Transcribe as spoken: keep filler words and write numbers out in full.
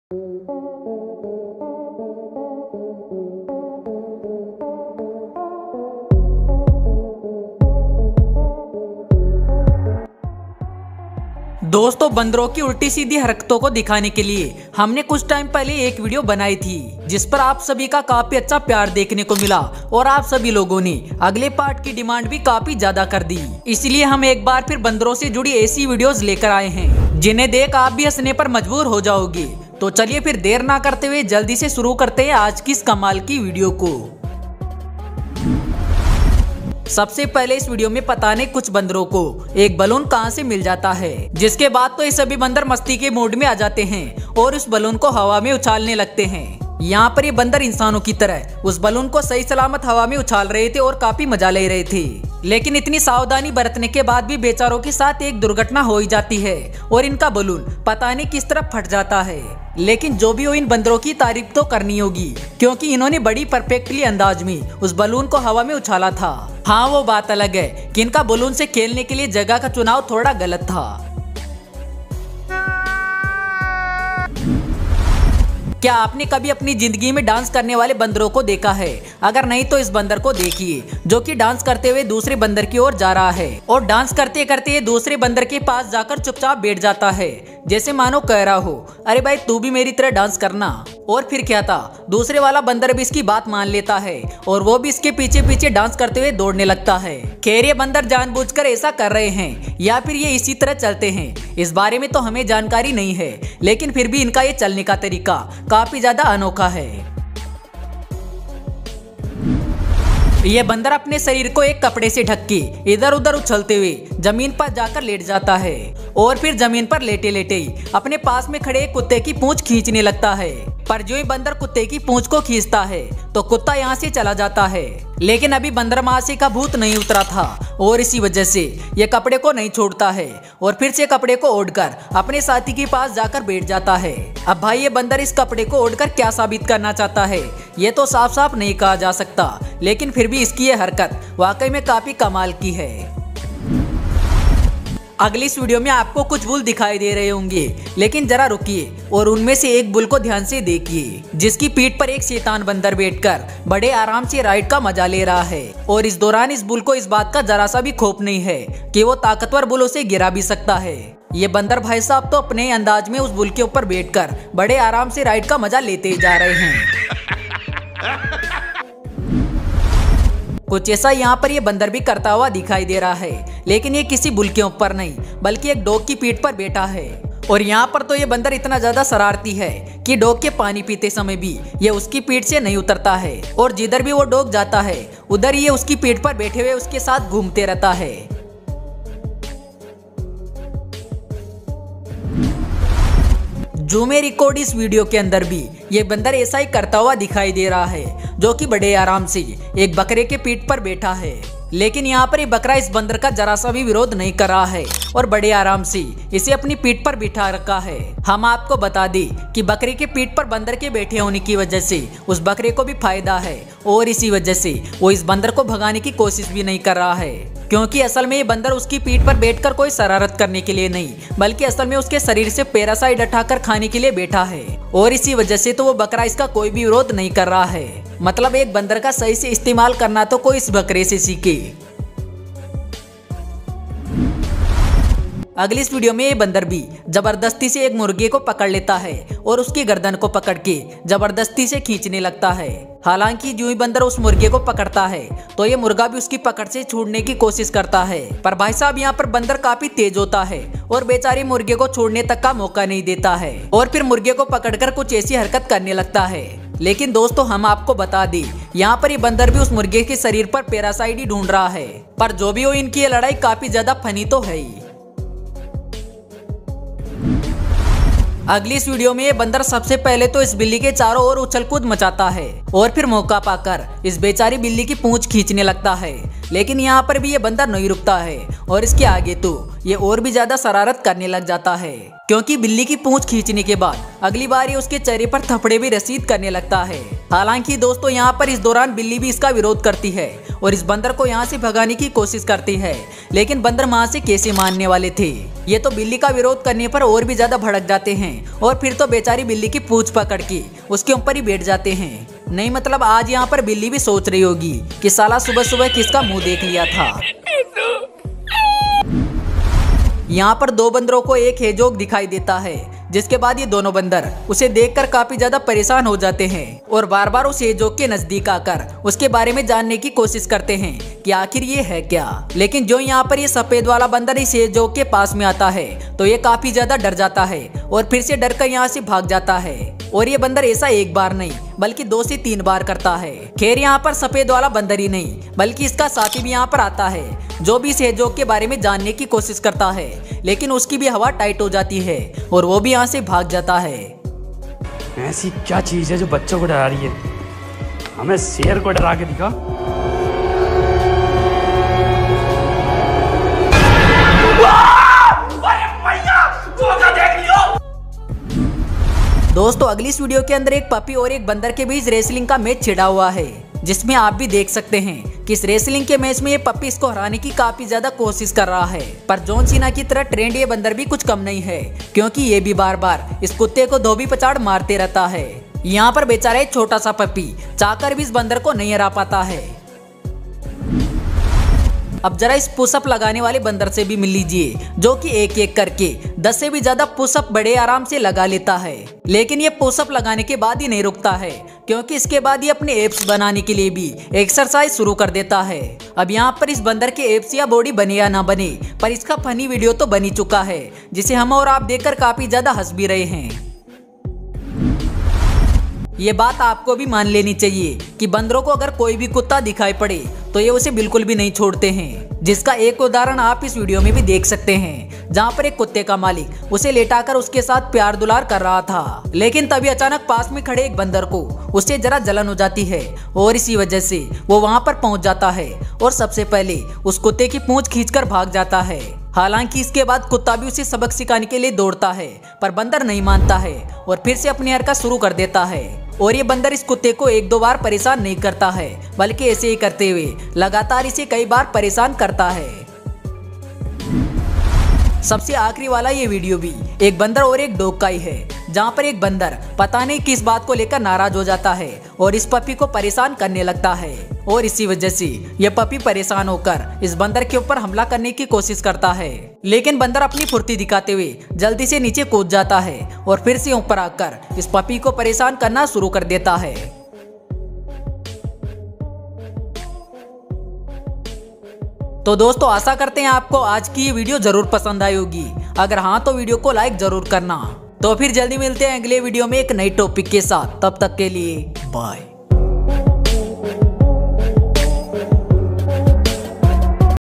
दोस्तों, बंदरों की उल्टी सीधी हरकतों को दिखाने के लिए हमने कुछ टाइम पहले एक वीडियो बनाई थी जिस पर आप सभी का काफी अच्छा प्यार देखने को मिला और आप सभी लोगों ने अगले पार्ट की डिमांड भी काफी ज्यादा कर दी। इसलिए हम एक बार फिर बंदरों से जुड़ी ऐसी वीडियोस लेकर आए हैं जिन्हें देख आप भी हंसने पर मजबूर हो जाओगे। तो चलिए फिर देर ना करते हुए जल्दी से शुरू करते हैं आज की इस कमाल की वीडियो को। सबसे पहले इस वीडियो में पता नहीं कुछ बंदरों को एक बलून कहां से मिल जाता है, जिसके बाद तो ये सभी बंदर मस्ती के मूड में आ जाते हैं और उस बलून को हवा में उछालने लगते हैं। यहाँ पर ये बंदर इंसानों की तरह उस बलून को सही सलामत हवा में उछाल रहे थे और काफी मजा ले रहे थे। लेकिन इतनी सावधानी बरतने के बाद भी बेचारों के साथ एक दुर्घटना हो ही जाती है और इनका बलून पता नहीं किस तरफ फट जाता है। लेकिन जो भी हो, इन बंदरों की तारीफ तो करनी होगी क्योंकि इन्होंने बड़ी परफेक्टली अंदाज में उस बलून को हवा में उछाला था। हाँ, वो बात अलग है कि इनका बलून से खेलने के लिए जगह का चुनाव थोड़ा गलत था। क्या आपने कभी अपनी जिंदगी में डांस करने वाले बंदरों को देखा है? अगर नहीं तो इस बंदर को देखिए जो कि डांस करते हुए दूसरे बंदर की ओर जा रहा है और डांस करते करते ये दूसरे बंदर के पास जाकर चुपचाप बैठ जाता है, जैसे मानो कह रहा हो, अरे भाई तू भी मेरी तरह डांस करना। और फिर क्या था, दूसरे वाला बंदर भी इसकी बात मान लेता है और वो भी इसके पीछे पीछे डांस करते हुए दौड़ने लगता है। खैर ये बंदर जानबूझकर ऐसा कर रहे हैं या फिर ये इसी तरह चलते हैं, इस बारे में तो हमें जानकारी नहीं है, लेकिन फिर भी इनका ये चलने का तरीका काफी ज्यादा अनोखा है। ये बंदर अपने शरीर को एक कपड़े से ढक के इधर उधर उछलते हुए जमीन पर जाकर लेट जाता है और फिर जमीन पर लेटे लेटे ही अपने पास में खड़े कुत्ते की पूंछ खींचने लगता है। पर जो ही बंदर कुत्ते की पूंछ को खींचता है तो कुत्ता यहाँ से चला जाता है। लेकिन अभी बंदर मासी का भूत नहीं उतरा था और इसी वजह से ये कपड़े को नहीं छोड़ता है और फिर से कपड़े को ओढ़कर अपने साथी के पास जाकर बैठ जाता है। अब भाई ये बंदर इस कपड़े को ओढ़कर क्या साबित करना चाहता है ये तो साफ साफ नहीं कहा जा सकता, लेकिन फिर भी इसकी ये हरकत वाकई में काफी कमाल की है। अगली इस वीडियो में आपको कुछ बुल दिखाई दे रहे होंगे, लेकिन जरा रुकिए और उनमें से एक बुल को ध्यान से देखिए जिसकी पीठ पर एक शैतान बंदर बैठकर बड़े आराम से राइड का मजा ले रहा है। और इस दौरान इस बुल को इस बात का जरा सा भी खौफ नहीं है कि वो ताकतवर बुलों से गिरा भी सकता है। ये बंदर भाई साहब तो अपने अंदाज में उस बुल के ऊपर बैठकर बड़े आराम से राइड का मजा लेते जा रहे हैं। कुछ ऐसा यहाँ पर ये बंदर भी करता हुआ दिखाई दे रहा है, लेकिन ये किसी बुल के ऊपर नहीं बल्कि एक डॉग की पीठ पर बैठा है। और यहाँ पर तो ये बंदर इतना ज्यादा शरारती है कि डॉग के पानी पीते समय भी ये उसकी पीठ से नहीं उतरता है और जिधर भी वो डॉग जाता है उधर ये उसकी पीठ पर बैठे हुए उसके साथ घूमते रहता है। जो मैं रिकॉर्ड इस वीडियो के अंदर भी ये बंदर ऐसा ही करता हुआ दिखाई दे रहा है, जो कि बड़े आराम से एक बकरे के पीठ पर बैठा है। लेकिन यहाँ पर ये बकरा इस बंदर का जरा सा भी विरोध नहीं कर रहा है और बड़े आराम से इसे अपनी पीठ पर बिठा रखा है। हम आपको बता दें कि बकरे के पीठ पर बंदर के बैठे होने की वजह से उस बकरे को भी फायदा है और इसी वजह से वो इस बंदर को भगाने की कोशिश भी नहीं कर रहा है, क्योंकि असल में ये बंदर उसकी पीठ पर बैठकर कोई शरारत करने के लिए नहीं बल्कि असल में उसके शरीर से पैरासाइट हटाकर खाने के लिए बैठा है और इसी वजह से तो वो बकरा इसका कोई भी विरोध नहीं कर रहा है। मतलब एक बंदर का सही से इस्तेमाल करना तो कोई इस बकरे से सीखे। अगली इस वीडियो में ये बंदर भी जबरदस्ती से एक मुर्गे को पकड़ लेता है और उसकी गर्दन को पकड़ के जबरदस्ती से खींचने लगता है। हालांकि जो ही बंदर उस मुर्गे को पकड़ता है तो ये मुर्गा भी उसकी पकड़ से छूटने की कोशिश करता है, पर भाई साहब यहाँ पर बंदर काफी तेज होता है और बेचारे मुर्गे को छोड़ने तक का मौका नहीं देता है और फिर मुर्गे को पकड़कर कुछ ऐसी हरकत करने लगता है। लेकिन दोस्तों हम आपको बता दें, यहाँ पर ये बंदर भी उस मुर्गे के शरीर पर पैरासाइट ही ढूंढ रहा है। पर जो भी हो, इनकी ये लड़ाई काफी ज्यादा फनी तो है ही। अगली इस वीडियो में ये बंदर सबसे पहले तो इस बिल्ली के चारों ओर उछल कूद मचाता है और फिर मौका पाकर इस बेचारी बिल्ली की पूंछ खींचने लगता है। लेकिन यहाँ पर भी ये बंदर नहीं रुकता है और इसके आगे तो ये और भी ज्यादा शरारत करने लग जाता है, क्योंकि बिल्ली की पूंछ खींचने के बाद अगली बार ये उसके चेहरे पर थपड़े भी रसीद करने लगता है। हालांकि दोस्तों यहाँ पर इस दौरान बिल्ली भी इसका विरोध करती है और इस बंदर को यहाँ से भगाने की कोशिश करती है, लेकिन बंदर वहाँ से कैसे मानने वाले थे। ये तो बिल्ली का विरोध करने पर और भी ज्यादा भड़क जाते हैं और फिर तो बेचारी बिल्ली की पूंछ पकड़ के उसके ऊपर ही बैठ जाते हैं। नहीं मतलब आज यहाँ पर बिल्ली भी सोच रही होगी कि साला सुबह सुबह किसका मुंह देख लिया था। यहाँ पर दो बंदरों को एक हेजोग दिखाई देता है, जिसके बाद ये दोनों बंदर उसे देखकर काफी ज्यादा परेशान हो जाते हैं और बार बार उस हेजोग के नजदीक आकर उसके बारे में जानने की कोशिश करते हैं कि आखिर ये है क्या। लेकिन जो यहाँ पर ये सफेद वाला बंदर इस हेजोग के पास में आता है तो ये काफी ज्यादा डर जाता है और फिर से डर कर यहाँ से भाग जाता है। और ये बंदर ऐसा एक बार नहीं बल्कि दो से तीन बार करता है। खैर यहाँ पर सफेद वाला बंदर ही नहीं बल्कि इसका साथी भी यहाँ पर आता है, जो भी इस हेजोग के बारे में जानने की कोशिश करता है, लेकिन उसकी भी हवा टाइट हो जाती है और वो भी यहाँ से भाग जाता है। ऐसी क्या चीज है जो बच्चों को डरा रही है? हमें शेर को डरा के दिखा। दोस्तों अगली इस वीडियो के अंदर एक पपी और एक बंदर के बीच रेसलिंग का मैच छिड़ा हुआ है, जिसमें आप भी देख सकते हैं कि इस रेसलिंग के मैच में ये पपी इसको हराने की काफी ज्यादा कोशिश कर रहा है। पर जॉन सीना की तरह ट्रेंड ये बंदर भी कुछ कम नहीं है, क्योंकि ये भी बार बार इस कुत्ते को धोबी पछाड़ मारते रहता है। यहाँ पर बेचारा एक छोटा सा पपी चाहकर भी इस बंदर को नहीं हरा पाता है। अब जरा इस पुशअप लगाने वाले बंदर से भी मिल लीजिए, जो कि एक एक करके दस से भी ज्यादा पुशअप बड़े आराम से लगा लेता है। लेकिन ये पुशअप लगाने के बाद ही नहीं रुकता है, क्योंकि इसके बाद ये अपने एप्स बनाने के लिए भी एक्सरसाइज शुरू कर देता है। अब यहाँ पर इस बंदर के एप्स या बॉडी बने या ना बने, पर इसका फनी वीडियो तो बन ही चुका है, जिसे हम और आप देखकर काफी ज्यादा हंस भी रहे हैं। ये बात आपको भी मान लेनी चाहिए कि बंदरों को अगर कोई भी कुत्ता दिखाई पड़े तो ये उसे बिल्कुल भी नहीं छोड़ते हैं, जिसका एक उदाहरण आप इस वीडियो में भी देख सकते हैं, जहाँ पर एक कुत्ते का मालिक उसे लेटाकर उसके साथ प्यार दुलार कर रहा था। लेकिन तभी अचानक पास में खड़े एक बंदर को उससे जरा जलन हो जाती है और इसी वजह से वो वहाँ पर पहुँच जाता है और सबसे पहले उस कुत्ते की पूंछ खींचकर भाग जाता है। हालांकि इसके बाद कुत्ता भी उसे सबक सिखाने के लिए दौड़ता है, पर बंदर नहीं मानता है और फिर से अपनी हरकत शुरू कर देता है। और ये बंदर इस कुत्ते को एक दो बार परेशान नहीं करता है, बल्कि ऐसे ही करते हुए लगातार इसे कई बार परेशान करता है। सबसे आखिरी वाला ये वीडियो भी एक बंदर और एक डॉग का ही है, जहाँ पर एक बंदर पता नहीं किस बात को लेकर नाराज हो जाता है और इस पपी को परेशान करने लगता है और इसी वजह से यह पपी परेशान होकर इस बंदर के ऊपर हमला करने की कोशिश करता है। लेकिन बंदर अपनी फुर्ती दिखाते हुए जल्दी से नीचे कूद जाता है और फिर से ऊपर आकर इस पपी को परेशान करना शुरू कर देता है। तो दोस्तों आशा करते हैं आपको आज की ये वीडियो जरूर पसंद आई होगी। अगर हाँ तो वीडियो को लाइक जरूर करना। तो फिर जल्दी मिलते हैं अगले वीडियो में एक नई टॉपिक के साथ। तब तक के लिए बाय।